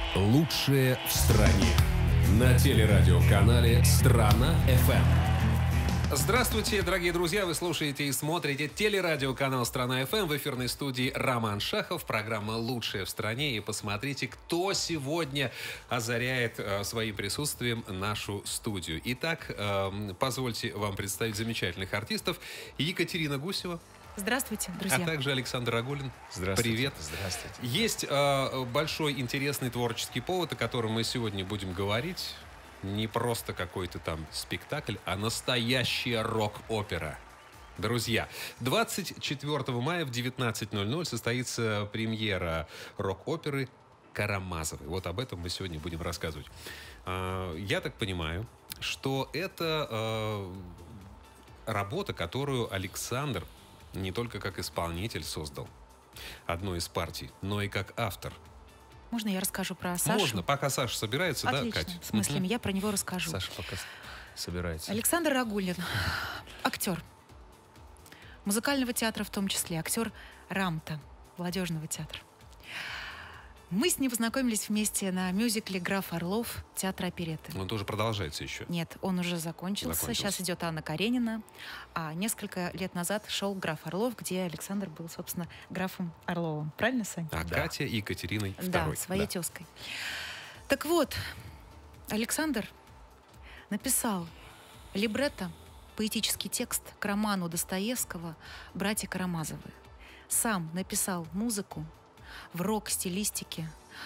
Лучшее в стране. На телерадиоканале «Страна-ФМ». Здравствуйте, дорогие друзья! Вы слушаете и смотрите телерадиоканал «Страна-ФМ». В эфирной студии Роман Шахов. Программа «Лучшее в стране». И посмотрите, кто сегодня озаряет своим присутствием нашу студию. Итак, позвольте вам представить замечательных артистов. Екатерина Гусева. Здравствуйте, друзья. А также Александр Рагулин. Здравствуйте. Привет. Здравствуйте. Есть большой интересный творческий повод, о котором мы сегодня будем говорить. Не просто какой-то там спектакль, а настоящая рок-опера. Друзья, 24 мая в 19:00 состоится премьера рок-оперы «Карамазовы». Вот об этом мы сегодня будем рассказывать. Я так понимаю, что это работа, которую Александр не только как исполнитель создал одну из партий, но и как автор. Можно я расскажу про Сашу? Можно, пока Саша собирается, Отлично. да, Катя? В смысле, я про него расскажу. Саша пока собирается. Александр Рагулин, актер музыкального театра, в том числе актер РАМТа, молодежного театра. Мы с ним познакомились вместе на мюзикле «Граф Орлов» театра оперетты. Он тоже продолжается еще. Нет, он уже закончился. Сейчас идет Анна Каренина. А несколько лет назад шел «Граф Орлов», где Александр был, собственно, графом Орловым. Правильно, Сань? А да. Катя Екатериной II. Да, своей тезкой. Так вот, Александр написал либретто, поэтический текст к роману Достоевского «Братья Карамазовы». Сам написал музыку в рок-стилистике.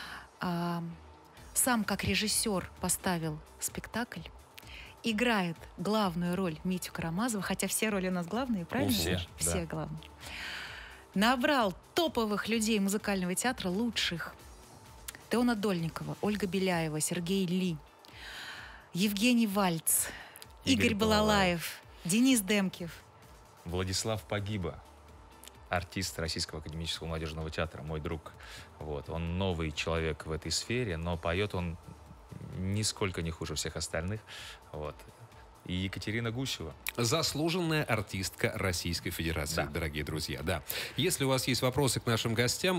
Сам как режиссер поставил спектакль. Играет главную роль Митю Карамазова, хотя все роли у нас главные, правильно? Все да. главные. Набрал топовых людей музыкального театра, лучших. Теона Дольникова, Ольга Беляева, Сергей Ли, Евгений Вальц, Игорь Балалаев, Денис Демкев. Владислав Погиба, артист Российского академического молодежного театра, мой друг. Вот. Он новый человек в этой сфере, но поет он нисколько не хуже всех остальных. Вот. И Екатерина Гусева. Заслуженная артистка Российской Федерации, да. Дорогие друзья. Да. Если у вас есть вопросы к нашим гостям,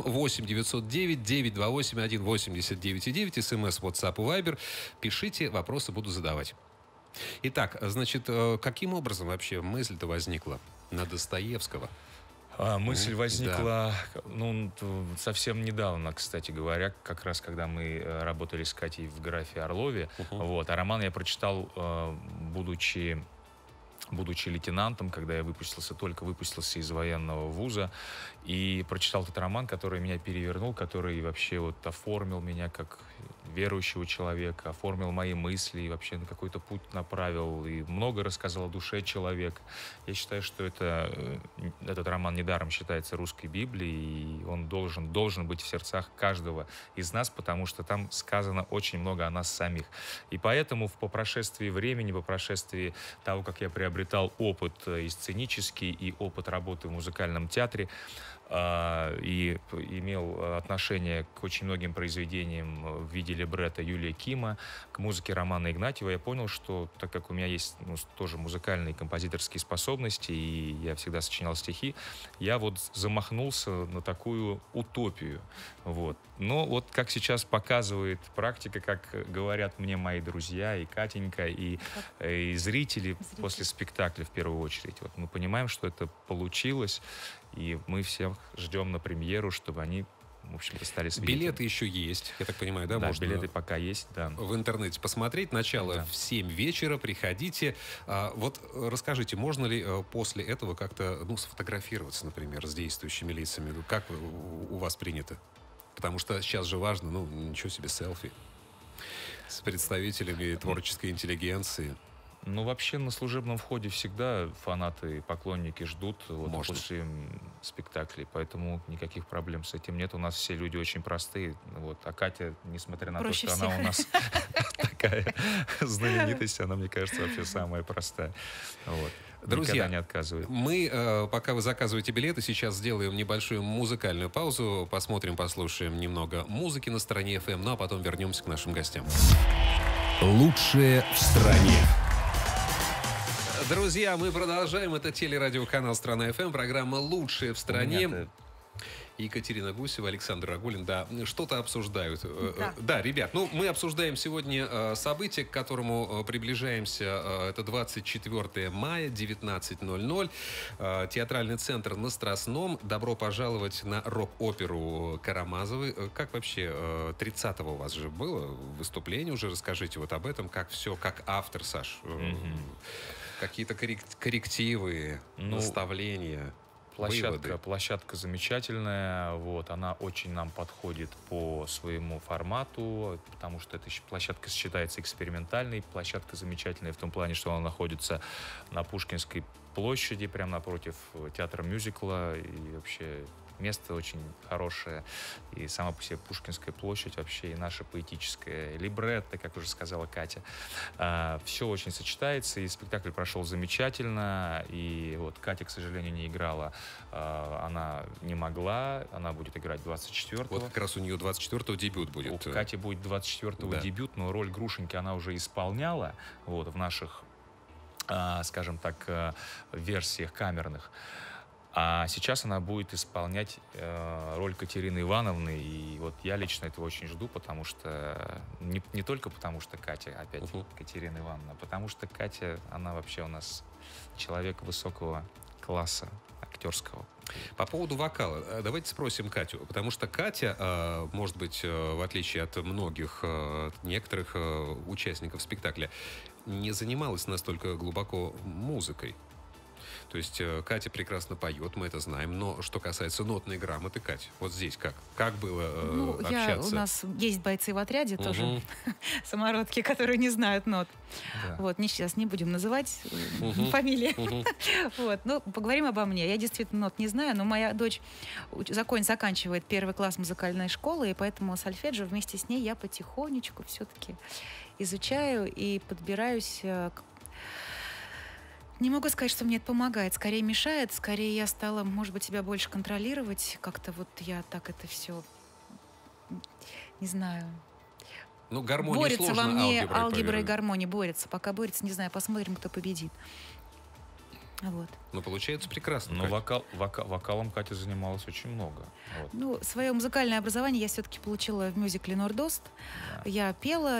8-909-928-189-9, СМС, WhatsApp и Viber, пишите, вопросы буду задавать. Итак, значит, каким образом вообще мысль-то возникла на Достоевского? Мысль возникла совсем недавно, кстати говоря, как раз когда мы работали с Катей в «Графе Орлове». Вот. А роман я прочитал, будучи лейтенантом, когда я только выпустился из военного вуза, и прочитал этот роман, который меня перевернул, который вообще вот оформил меня как верующего человека, оформил мои мысли и вообще на какой-то путь направил, и много рассказал о душе человека. Я считаю, что этот роман недаром считается русской Библией, и он должен быть в сердцах каждого из нас, потому что там сказано очень много о нас самих. И поэтому по прошествии времени, по прошествии того, как я приобретал опыт и сценический, и опыт работы в музыкальном театре, и имел отношение к очень многим произведениям в виде либретто Юлия Кима, к музыке Романа Игнатьева, я понял, что так как у меня есть тоже музыкальные композиторские способности, и я всегда сочинял стихи, я вот замахнулся на такую утопию. Вот. Но вот как сейчас показывает практика, как говорят мне мои друзья, и Катенька, и зрители после спектакля в первую очередь, вот мы понимаем, что это получилось, и мы всех ждем на премьеру, чтобы они, в общем-то, стали свидетелями. Билеты еще есть, я так понимаю, да? Да, можно билеты пока есть, да. В интернете посмотреть. Начало в 7 вечера. Приходите. Вот расскажите, можно ли после этого как-то сфотографироваться, например, с действующими лицами? Как у вас принято? Потому что сейчас же важно, ничего себе, селфи с представителями творческой интеллигенции. Вообще на служебном входе всегда фанаты, поклонники ждут после спектаклей, поэтому никаких проблем с этим нет. У нас все люди очень простые. Вот. А Катя, несмотря на проще то, что она у нас такая знаменитость, она, мне кажется, вообще самая простая. Вот. Друзья, не отказывает. Мы, пока вы заказываете билеты, сейчас сделаем небольшую музыкальную паузу. Посмотрим, послушаем немного музыки на Стране ФМ, ну а потом вернемся к нашим гостям. Лучшее в стране. Друзья, мы продолжаем. Это телерадиоканал «Страна ФМ», программа «Лучшее в стране». Екатерина Гусева, Александр Рагулин, да, что-то обсуждают. Да. Да, ребят, ну, мы обсуждаем сегодня событие, к которому приближаемся. Это 24 мая, 19:00. Театральный центр на Страстном. Добро пожаловать на рок-оперу Карамазовой. Как вообще 30-го у вас же было выступление уже? Расскажите вот об этом, как все, как автор, Саш. Какие-то коррективы, наставления. Площадка замечательная, вот, она очень нам подходит по своему формату, потому что эта площадка считается экспериментальной, площадка замечательная в том плане, что она находится на Пушкинской площади, прямо напротив театра мюзикла, и вообще место очень хорошее, и сама по себе Пушкинская площадь, вообще и наша поэтическая либретто, как уже сказала Катя. Все очень сочетается, и спектакль прошел замечательно, и вот Катя, к сожалению, не играла, она не могла, она будет играть 24-го. Вот как раз у нее 24-го дебют будет. У Кати будет 24-го дебют, но роль Грушеньки она уже исполняла, вот, в наших, скажем так, версиях камерных. А сейчас она будет исполнять роль Катерины Ивановны. И вот я лично этого очень жду, потому что... Не только потому, что Катя опять Катерина Ивановна, а потому что Катя, она вообще у нас человек высокого класса актерского. По поводу вокала, давайте спросим Катю, потому что Катя, может быть, в отличие от многих, некоторых участников спектакля, не занималась настолько глубоко музыкой. То есть Катя прекрасно поет, мы это знаем, но что касается нотной грамоты, Катя, вот здесь как? Как было общаться? У нас есть бойцы в отряде тоже, самородки, которые не знают нот. Да. Вот, сейчас не будем называть фамилии. Вот, ну, поговорим обо мне. Я действительно нот не знаю, но моя дочь заканчивает 1 класс музыкальной школы, и поэтому сольфеджио вместе с ней я потихонечку все-таки изучаю и подбираюсь к... Не могу сказать, что мне это помогает. Скорее мешает, скорее я стала, может быть, себя больше контролировать. Как-то вот я так это все, не знаю. Ну, гармония борется сложно, во мне алгебра и гармония, борется. Пока борется, не знаю, посмотрим, кто победит. Вот. Ну, получается прекрасно. Но вокалом Катя занималась очень много. Вот. Ну, свое музыкальное образование я все-таки получила в мюзикле «Нордост». Да. Я пела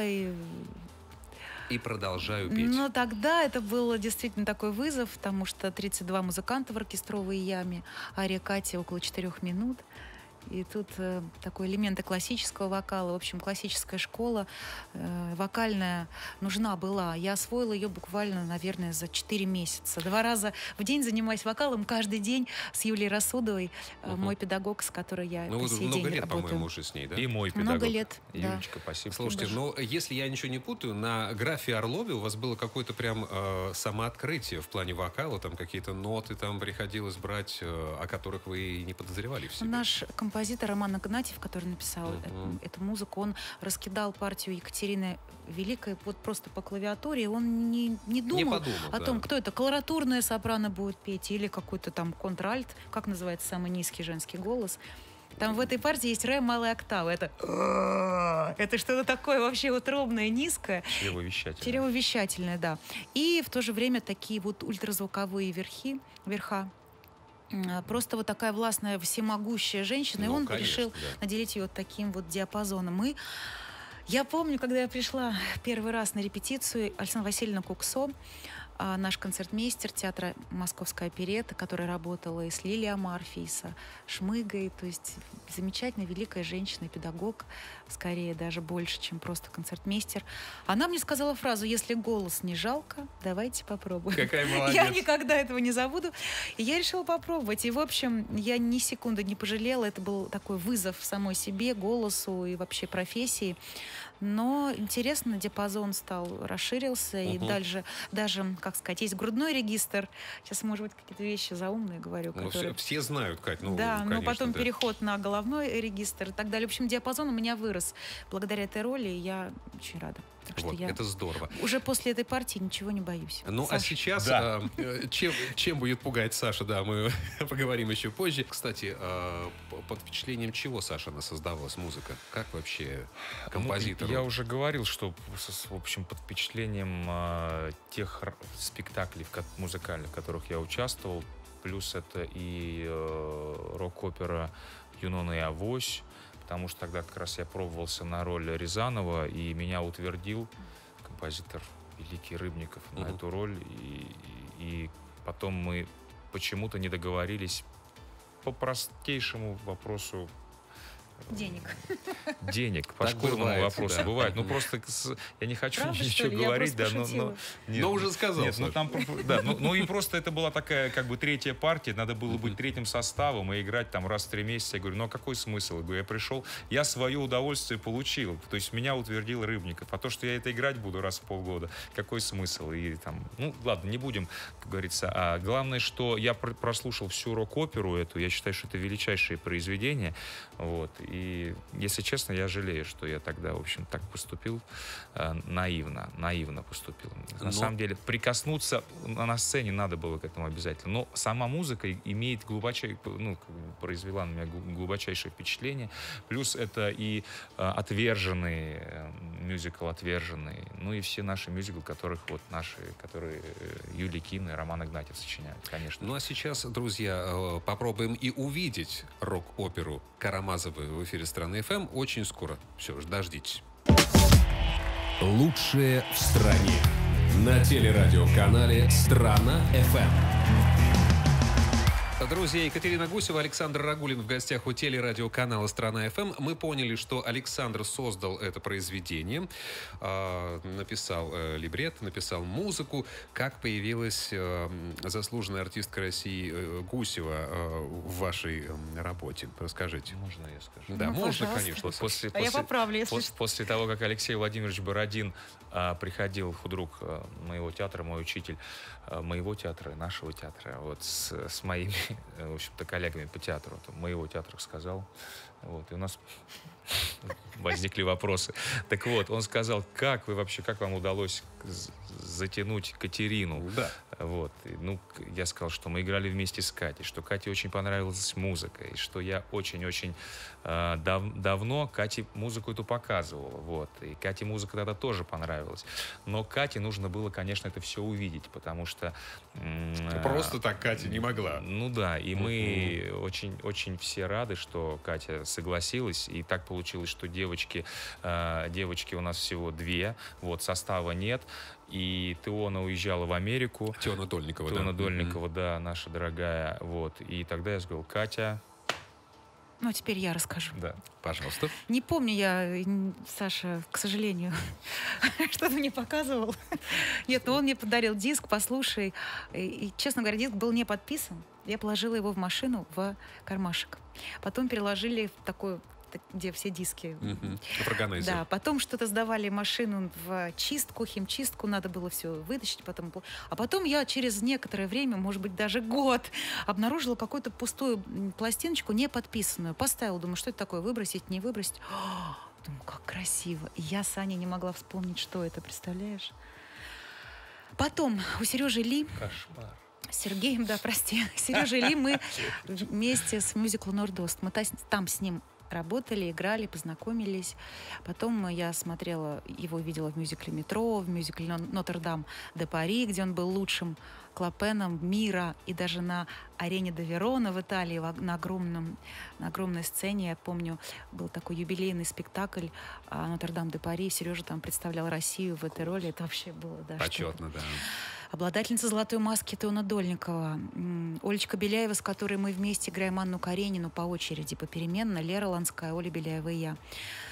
и продолжаю петь. Но тогда это был действительно такой вызов, потому что 32 музыканта в оркестровой яме, ария Кати около 4 минут. И тут такой элементы классического вокала. В общем, классическая школа вокальная нужна была. Я освоила ее буквально, наверное, за 4 месяца. 2 раза в день занимаюсь вокалом, каждый день с Юлией Расудовой, мой педагог, с которой я по сей много день лет, работаю. по-моему, уже с ней, да? И мой педагог. Много лет, Юлечка, спасибо. Слушайте, но если я ничего не путаю, на графе Орлове у вас было какое-то прям самооткрытие в плане вокала, там какие-то ноты там приходилось брать, о которых вы и не подозревали в себе. Наш композитор Роман Игнатьев, который написал эту музыку, он раскидал партию Екатерины Великой вот просто по клавиатуре, он не думал о том, кто это, колоратурная сопрано будет петь или какой-то там контральт, как называется самый низкий женский голос. Там в этой партии есть ре малая октава. Это что-то такое вообще утробное, низкое. Чревовещательное. Чревовещательное, да. И в то же время такие вот ультразвуковые верха. Просто вот такая властная, всемогущая женщина, и он решил наделить ее вот таким вот диапазоном. И я помню, когда я пришла первый раз на репетицию, Александра Васильевна Куксо, наш концертмейстер театра «Московская оперетта», которая работала и с Лилией Амарфи, и со Шмыгой, то есть замечательная, великая женщина, педагог, скорее даже больше, чем просто концертмейстер. Она мне сказала фразу: «Если голос не жалко, давайте попробуем». Какая молодец. Я никогда этого не забуду. И я решила попробовать. И, в общем, я ни секунды не пожалела. Это был такой вызов самой себе, голосу и вообще профессии. Но интересно, диапазон расширился, и дальше даже, как сказать, есть грудной регистр. Сейчас, может быть, какие-то вещи заумные говорю. Которые... все знают, Кать. Да, конечно, но потом переход на головной регистр и так далее. В общем, диапазон у меня вырос благодаря этой роли, и я очень рада. Так вот, что я это здорово. Уже после этой партии ничего не боюсь. Ну, Саша. А сейчас, чем будет пугать Саша, да, мы поговорим еще позже. Кстати, под впечатлением чего, Саша, она создавалась, музыка? Как вообще композитор? Я уже говорил, что, в общем, под впечатлением тех спектаклей музыкальных, в которых я участвовал, плюс это и рок-опера «Юнона и Авось», потому что тогда как раз я пробовался на роль Рязанова, и меня утвердил композитор великий Рыбников на эту роль. И потом мы почему-то не договорились по простейшему вопросу денег, по шкурному вопросу. Да. Бывает. Ну, просто я не хочу ничего говорить, да, но уже сказал. Нет, ну и просто это была такая, как бы, третья партия, надо было быть третьим составом и играть там раз в 3 месяца. Я говорю, ну а какой смысл? Я говорю, я пришел, я свое удовольствие получил, то есть меня утвердил Рыбников. А то, что я это играть буду раз в полгода, какой смысл? И там, ну ладно, не будем, как говорится. А главное, что я прослушал всю рок-оперу эту, я считаю, что это величайшее произведение, вот. И, если честно, я жалею, что я тогда, в общем, так поступил, наивно поступил. На самом деле, прикоснуться на сцене надо было к этому обязательно. Но сама музыка имеет произвела на меня глубочайшее впечатление. Плюс это и «Отверженный», мюзикл «Отверженный», ну и все наши мюзиклы, которые Юлий Ким и Роман Игнатьев сочиняют, конечно. Ну а сейчас, друзья, попробуем и увидеть рок-оперу «Карамазовы» в эфире «Страны ФМ» очень скоро. Все, дождитесь. Лучшее в стране. На телерадиоканале «Страна ФМ». Друзья, Екатерина Гусева, Александр Рагулин в гостях у телерадиоканала «Страна ФМ». Мы поняли, что Александр создал это произведение, написал либретто, написал музыку. Как появилась заслуженная артистка России Гусева в вашей работе? Расскажите. Можно я скажу? Да, можно, конечно. Я поправлю, если что. После того, как Алексей Владимирович Бородин приходил, худрук моего театра, мой учитель моего театра, нашего театра, вот с моими, в общем-то, коллегами по театру, моего театра сказал, вот, и у нас возникли вопросы. Так вот, он сказал, как вам удалось затянуть Катерину? Да. Вот. Ну, я сказал, что мы играли вместе с Катей, что Кате очень понравилась музыка, и что я очень-очень давно Кате музыку эту показывала. Вот. И Кате музыка тогда тоже понравилась. Но Кате нужно было, конечно, это все увидеть, потому что... Просто так Катя не могла. Ну да, и мы очень все рады, что Катя согласилась, и так получилось, что девочки у нас всего 2, вот, состава нет, и Теона уезжала в Америку. Теона Дольникова, да, наша дорогая, вот, и тогда я сказал, Катя... Ну, теперь я расскажу. Да, пожалуйста. Не помню я, Саша, к сожалению, что-то мне показывал. Нет, но он мне подарил диск, послушай. И, честно говоря, диск был не подписан. Я положила его в машину, в кармашек. Потом переложили в такой, где все диски. В органайзер. Да, потом что-то сдавали машину в чистку, химчистку, надо было все вытащить. А потом я через некоторое время, может быть, даже год, обнаружила какую-то пустую пластиночку, не подписанную. Поставила, думаю, что это такое, выбросить, не выбросить. Думаю, как красиво. И я с Аней не могла вспомнить, что это, представляешь? Потом у Сережи Ли... Кошмар. Сергеем, да, прости. Сережей Ли мы вместе с мюзиклом «Нордост». Мы там с ним работали, играли, познакомились. Потом я смотрела, его видела в мюзикле «Метро», в мюзикле «Нотр-Дам де Пари», где он был лучшим клопеном мира, и даже на арене де Верона в Италии, на огромной сцене, я помню, был такой юбилейный спектакль «Нотр-Дам де Пари». Сережа там представлял Россию в этой роли. Это вообще было, да, почетно, да. Обладательница «Золотой маски» Теона Дольникова, Олечка Беляева, с которой мы вместе играем Анну Каренину по очереди, попеременно, Лера Ланская, Оля Беляева и я.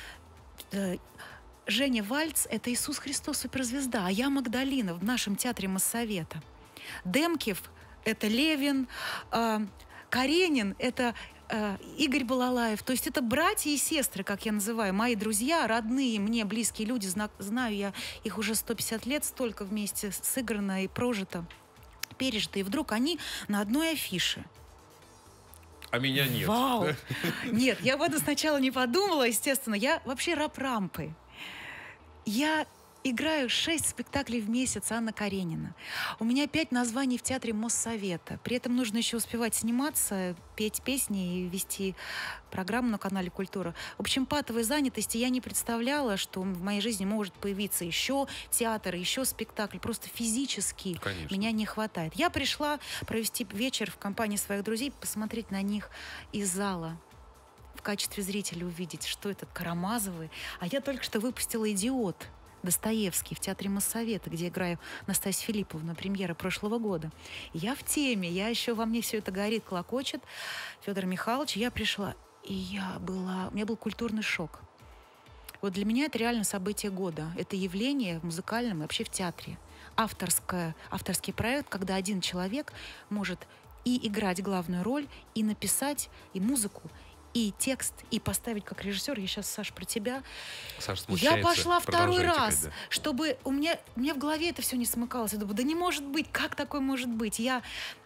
Женя Вальц — это Иисус Христос, суперзвезда, а я Магдалина в нашем театре Моссовета. Демкев — это Левин, Каренин — это Игорь Балалаев. То есть это братья и сестры, как я называю, мои друзья, родные, мне близкие люди. Знаю я их уже 150 лет, столько вместе сыграно и прожито, пережито. И вдруг они на одной афише. А меня нет. Вау! Нет, я об этом сначала не подумала, естественно. Я вообще раб рампы. Я играю 6 спектаклей в месяц Анна Каренина. У меня 5 названий в театре Моссовета. При этом нужно еще успевать сниматься, петь песни и вести программу на канале «Культура». В общем, патовой занятости я не представляла, что в моей жизни может появиться еще театр, еще спектакль. Просто физически меня не хватает. Я пришла провести вечер в компании своих друзей, посмотреть на них из зала. в качестве зрителя увидеть, что это Карамазовы. А я только что выпустила «Идиот» Достоевский в Театре Моссовета, где играю Настасью Филипповну, премьера прошлого года. И я в теме, я еще во мне все это горит, клокочет. Федор Михайлович, я пришла, и у меня был культурный шок. Вот для меня это реально событие года. Это явление в музыкальном и вообще в театре. Авторский проект, когда один человек может и играть главную роль, и написать и музыку, и текст, и поставить как режиссер. Я сейчас, Саш, про тебя. Саша смущается. Я пошла второй раз, теперь, да. чтобы у меня в голове это все не смыкалось. Я думаю, да не может быть, как такое может быть? Я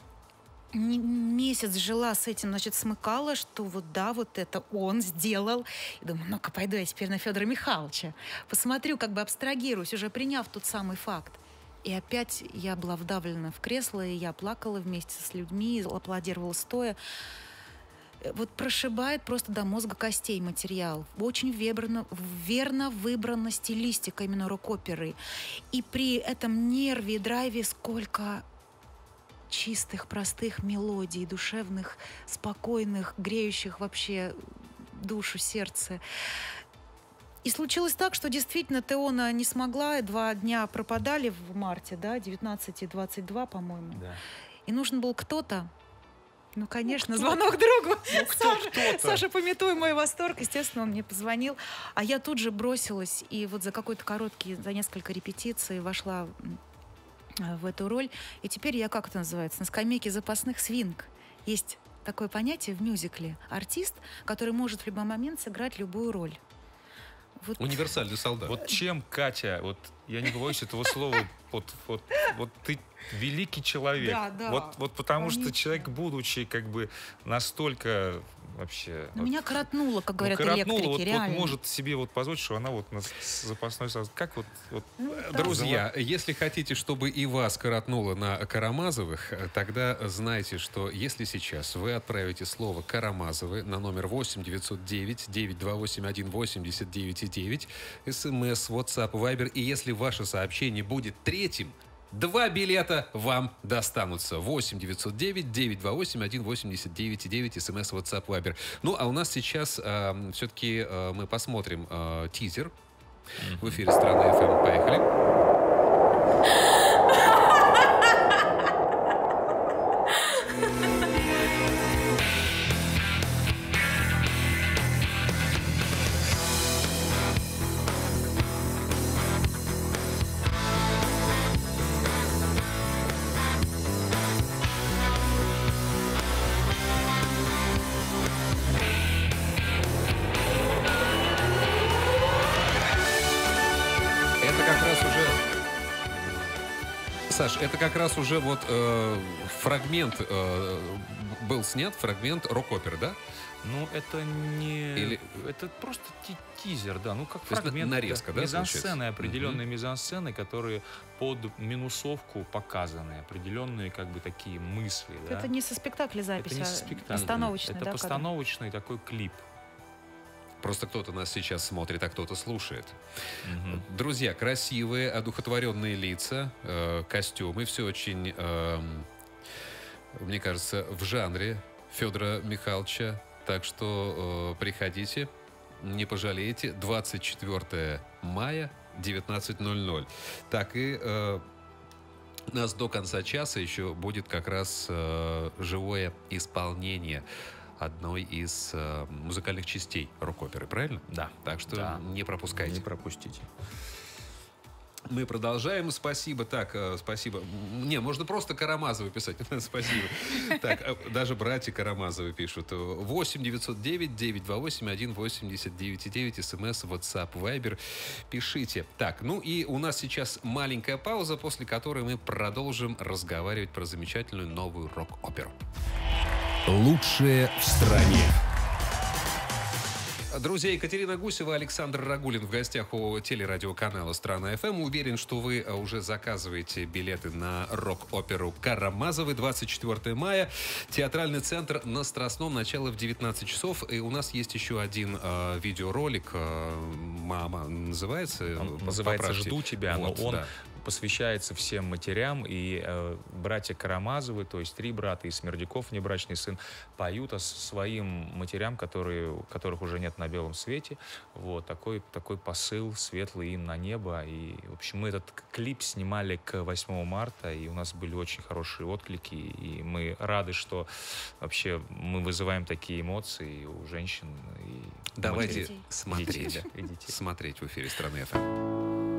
месяц жила с этим, значит, смыкала, что вот да, вот это он сделал. И думаю, ну-ка, пойду я теперь на Федора Михайловича. Посмотрю, как бы абстрагируюсь, уже приняв тот самый факт. И опять я была вдавлена в кресло, и я плакала вместе с людьми, аплодировала стоя. Вот прошибает просто до мозга костей материал. Очень верно выбрана стилистика именно рок-оперы. И при этом нерве и драйве сколько чистых, простых мелодий, душевных, спокойных, греющих вообще душу, сердце. И случилось так, что действительно Теона не смогла, 2 дня пропадали в марте, да, 19 и 22, по-моему. Да. И нужен был кто-то. Ну, конечно, звонок другу. Саша, памятуя мой восторг, естественно, он мне позвонил. А я тут же бросилась, и вот за несколько репетиций вошла в эту роль. И теперь я, как это называется, на скамейке запасных свинг. Есть такое понятие в мюзикле. Артист, который может в любой момент сыграть любую роль. Вот. Универсальный солдат. Вот чем, Катя, вот я не побоюсь этого слова, вот ты великий человек. Да, вот потому что человек, будучи как бы настолько вообще... Меня коротнуло, как говорят коротнуло, электрики, реально. Вот может себе вот позволить, что она вот на запасной солдат. Как вот Друзья, если хотите, чтобы и вас коротнуло на Карамазовых, тогда знайте, что если сейчас вы отправите слово «Карамазовы» на номер 8-909-928-189-9, СМС, WhatsApp, Viber, и если ваше сообщение будет третьим, 2 билета вам достанутся. 8-909-928-189-9, СМС, WhatsApp, Viber. Ну, а у нас сейчас все-таки мы посмотрим тизер в эфире «Страна ФМ». Поехали. Саш, это как раз уже вот фрагмент был снят, фрагмент рок-оперы, да? Ну, это не... Или... Это просто тизер, да. Ну, как то фрагмент. Нарезка, да, мизансцены, определенные мизансцены, которые под минусовку показаны. Определенные, как бы, такие мысли, да. Это не со спектакля запись, это не со спектакля. постановочный, это да? постановочный такой клип. Просто кто-то нас сейчас смотрит, а кто-то слушает. Друзья, красивые, одухотворенные лица, костюмы. Все очень, мне кажется, в жанре Федора Михайловича. Так что приходите, не пожалеете. 24 мая, 19:00. Так и у нас до конца часа еще будет как раз живое исполнение одной из музыкальных частей рок-оперы, правильно? Да. Так что да. не пропускайте. Не пропустите. Мы продолжаем. Спасибо. Так, спасибо. Не, можно просто Карамазовы писать. Спасибо. Так, даже братья Карамазовы пишут. 8-909-928-189-9. СМС, WhatsApp, Viber. Пишите. Так, ну и у нас сейчас маленькая пауза, после которой мы продолжим разговаривать про замечательную новую рок-оперу. Лучшее в стране. Друзья, Екатерина Гусева, Александр Рагулин в гостях у телерадиоканала «Страна ФМ». Уверен, что вы уже заказываете билеты на рок-оперу «Карамазовы». 24 мая. Театральный центр на Страстном. Начало в 19 часов. И у нас есть еще один видеоролик. «Мама» называется. Он называется «Жду тебя», вот, но он... Да. посвящается всем матерям, и братья Карамазовы, то есть 3 брата, и Смердяков, внебрачный сын, поют о своим матерям, которых уже нет на белом свете. Вот, такой посыл светлый им на небо. И, в общем, мы этот клип снимали к 8 марта, и у нас были очень хорошие отклики, и мы рады, что вообще мы вызываем такие эмоции у женщин. И давайте детей, смотреть. да, и детей. Смотреть в эфире «Страны ФМ».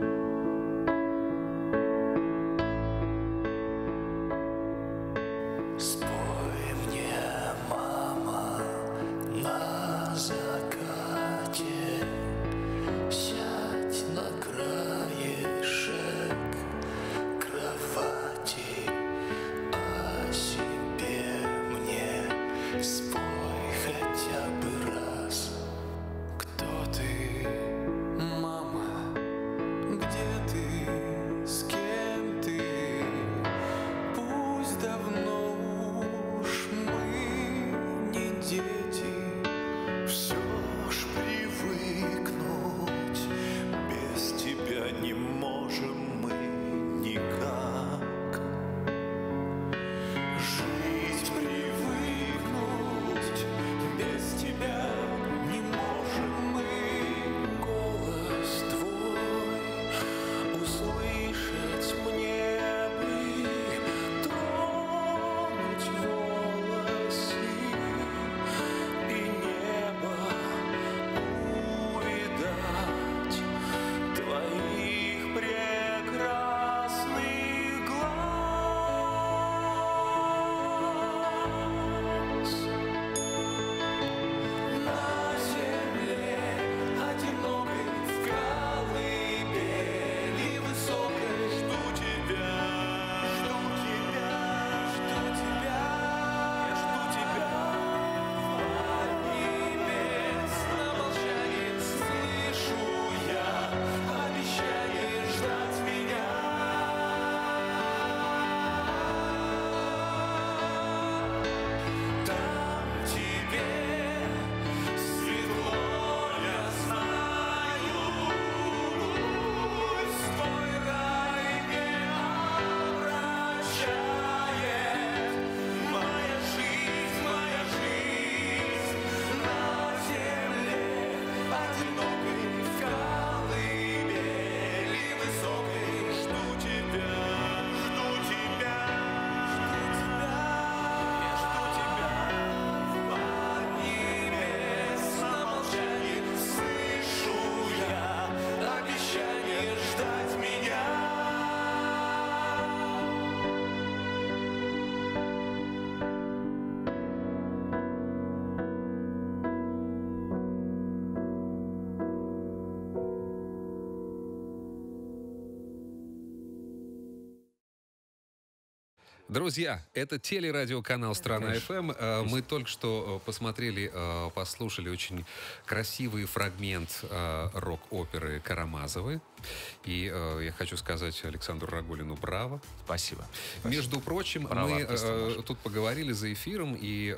Друзья, это телерадиоканал «Страна ФМ». Мы только что посмотрели, послушали очень красивый фрагмент рок-оперы «Карамазовы». И я хочу сказать Александру Рагулину браво. Спасибо. Между прочим, браво, мы тут поговорили за эфиром, и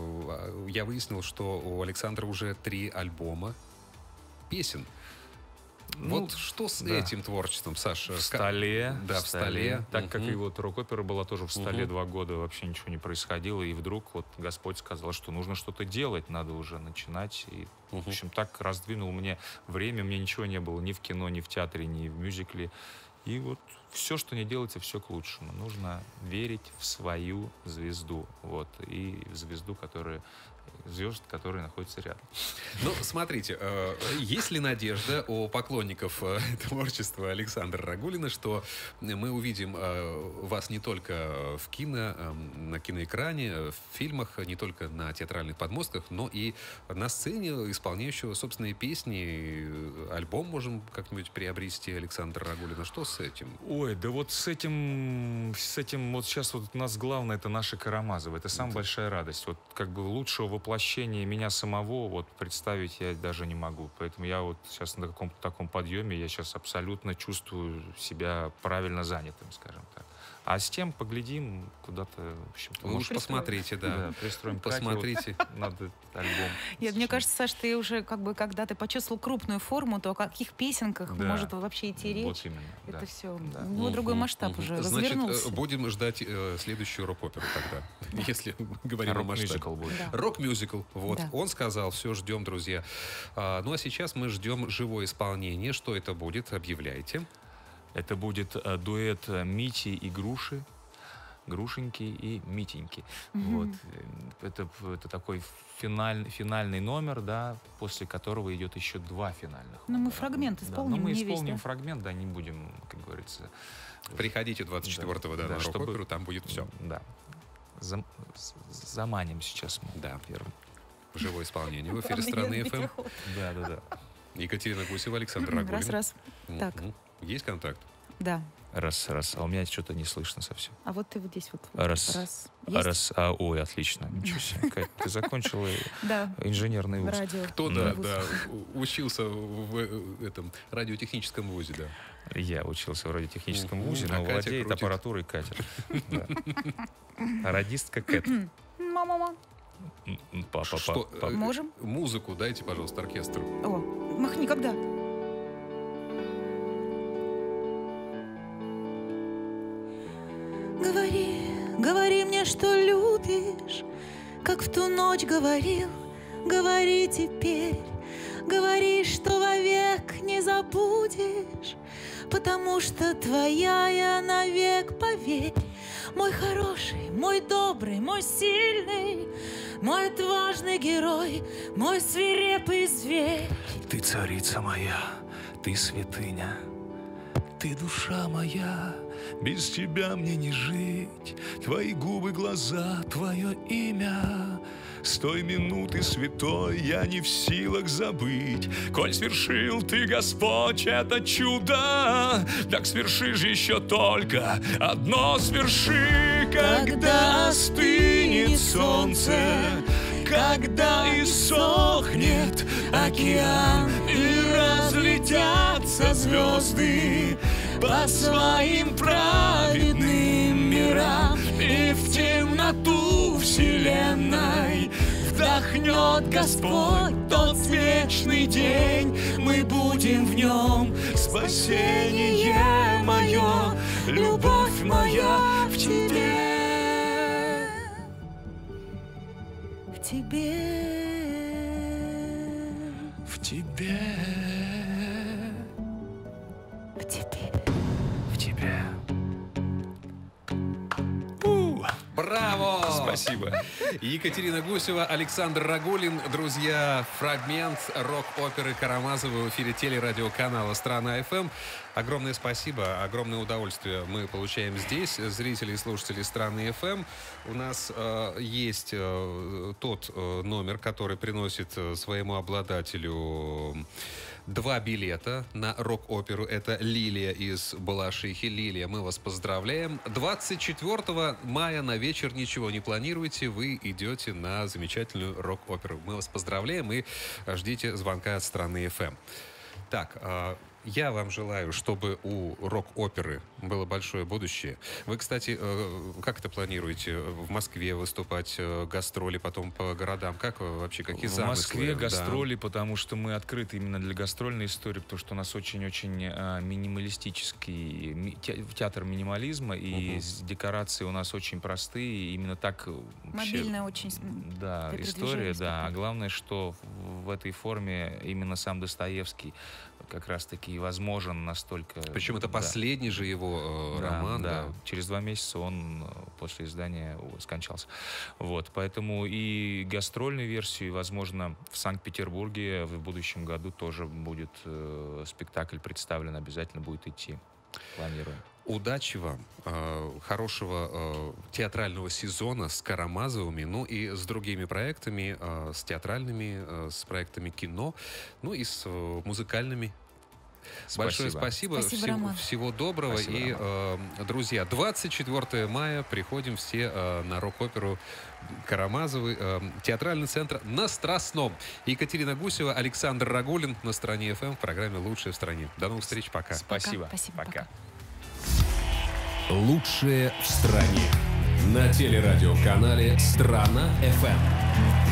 я выяснил, что у Александра уже 3 альбома песен. Вот что с этим творчеством, Саша? В столе. Да, в столе. Так как и вот рок-опера была тоже в столе 2 года, вообще ничего не происходило. И вдруг вот Господь сказал, что нужно что-то делать, надо уже начинать. И, в общем, так раздвинул мне время. Мне ничего не было ни в кино, ни в театре, ни в мюзикле. И вот все, что не делается, все к лучшему. Нужно верить в свою звезду. Вот. И в звезду, звезд, которые находятся рядом. Ну, смотрите, есть ли надежда у поклонников творчества Александра Рагулина, что мы увидим вас не только в на киноэкране, в фильмах, не только на театральных подмостках, но и на сцене, исполняющего собственные песни? Альбом можем как-нибудь приобрести Александра Рагулина. Что с этим? Ой, да вот с этим вот сейчас вот у нас главное — это наши Карамазовы. Это самая большая радость. Вот как бы лучшего воплощения меня самого вот представить я даже не могу. Поэтому я вот сейчас на каком-то таком подъеме, я сейчас абсолютно чувствую себя правильно занятым, скажем так. А с тем поглядим куда-то, в общем-то. Вы уж посмотрите, да. Пристроим Посмотрите. Надо альбом. Нет, мне кажется, Саш, ты уже когда ты почувствовал крупную форму, то о каких песенках может вообще идти речь? Вот именно. Это все. У него другой масштаб уже развернулся. Значит, будем ждать следующую рок-оперу тогда, если говорим о масштабе. Рок-мюзикл будет. Рок-мюзикл. Вот. Он сказал, все, ждем, друзья. Ну, а сейчас мы ждем живое исполнение. Что это будет? Объявляйте. Это будет дуэт Мити и Груши. Грушеньки и Митеньки. Вот. Это такой финальный номер, да, после которого идет еще 2 финальных. Ну, мы фрагмент исполним. Да. Мы исполним фрагмент, да, не будем, как говорится. Приходите 24-го на рок-оперу, там будет все. Да. Заманим сейчас мы. Да, первым. Живое исполнение в эфире «Страны ФМ». Да. Екатерина Гусева, Александр Рагулин. Раз. Так. Есть контакт? Да. Раз. А у меня что-то не слышно совсем. А вот ты вот здесь вот. Раз. Ой, отлично. Ничего себе. Кать, ты закончила инженерный вуз. Радио. Кто учился в этом радиотехническом вузе, да? Я учился в радиотехническом вузе, но владеет аппаратурой Катя. Радистка Кэт. Мама. Папа. Можем? Музыку дайте, пожалуйста, оркестру. О, махни когда? Говори мне, что любишь, как в ту ночь говорил. Говори теперь, говори, что вовек не забудешь, потому что твоя я навек, поверь. Мой хороший, мой добрый, мой сильный, мой отважный герой, мой свирепый зверь. Ты царица моя, ты святыня, ты душа моя, без тебя мне не жить. Твои губы, глаза, твое имя, с той минуты святой я не в силах забыть. Коль свершил ты, Господь, это чудо, так сверши же еще только одно сверши. Когда остынет солнце, когда иссохнет океан и разлетятся звезды по своим праведным мирам, и в темноту вселенной вдохнет Господь тот вечный день. Мы будем в нем, спасение мое, любовь моя в тебе. В тебе. В тебе. В тебе. В тебе. Браво! Спасибо. Екатерина Гусева, Александр Рагулин. Друзья, фрагмент рок-оперы Карамазова в эфире телерадиоканала «Страна ФМ». Огромное спасибо, огромное удовольствие мы получаем здесь, зрители и слушатели «Страны ФМ». У нас есть тот номер, который приносит своему обладателю 2 билета на рок-оперу. Это Лилия из Балашихи. Лилия, мы вас поздравляем. 24 мая на вечер ничего не планируете. Вы идете на замечательную рок-оперу. Мы вас поздравляем и ждите звонка от «Страны ФМ». Так, я вам желаю, чтобы у рок-оперы было большое будущее. Вы, кстати, как это планируете? В Москве выступать, гастроли потом по городам? Как вообще, какие замыслы? В Москве гастроли, потому что мы открыты именно для гастрольной истории, потому что у нас очень-очень минималистический театр минимализма, и декорации у нас очень простые, и именно так... Мобильная очень история, да. А главное, что в этой форме именно сам Достоевский как раз-таки возможен настолько... Причем это последний же его роман. Да. Через 2 месяца он после издания скончался. Вот. Поэтому и гастрольную версию, возможно, в Санкт-Петербурге в будущем году тоже будет спектакль представлен, обязательно будет идти. Планируем. Удачи вам, хорошего театрального сезона с Карамазовыми, ну и с другими проектами, с театральными, с проектами кино, ну и с музыкальными. Большое спасибо. Всего доброго. Спасибо, и, друзья, 24 мая приходим все на рок-оперу Карамазовы, театральный центр на Страстном. Екатерина Гусева, Александр Рагулин на «Стране ФМ» в программе «Лучшее в стране». До новых встреч. Пока. Спасибо. Пока. Пока. Лучшее в стране. На телерадиоканале «Страна FM».